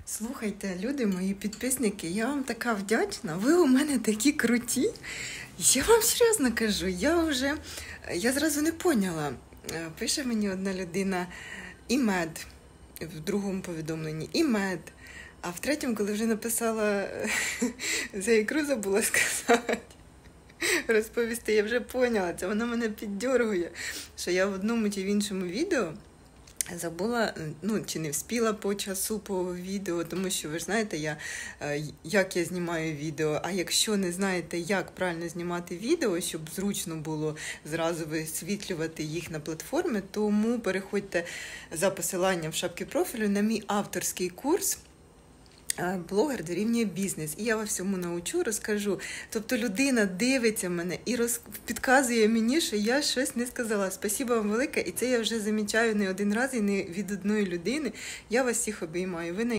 Слухайте, люди, мої підписники, я вам така вдячна. Ви у мене такі круті. Я вам серйозно кажу, я зразу не поняла. Пише мені одна людина «Імед» в другому повідомленні «Імед». А в третьому, коли вже написала за ікру, забула сказати, розповісти, я вже поняла, це вона мене піддьоргує, що я в одному чи в іншому відео забула, чи не вспіла по часу по відео, тому що ви ж знаєте, як я знімаю відео, а якщо не знаєте, як правильно знімати відео, щоб зручно було зразу висвітлювати їх на платформі, тому переходьте за посиланням в шапці профілю на мій авторський курс «Блогер дорівнює бізнес». І я вас всьому научу, розкажу. Тобто людина дивиться мене і підказує мені, що я щось не сказала. Спасибо вам велике. І це я вже замічаю не один раз і не від одної людини. Я вас всіх обіймаю. Ви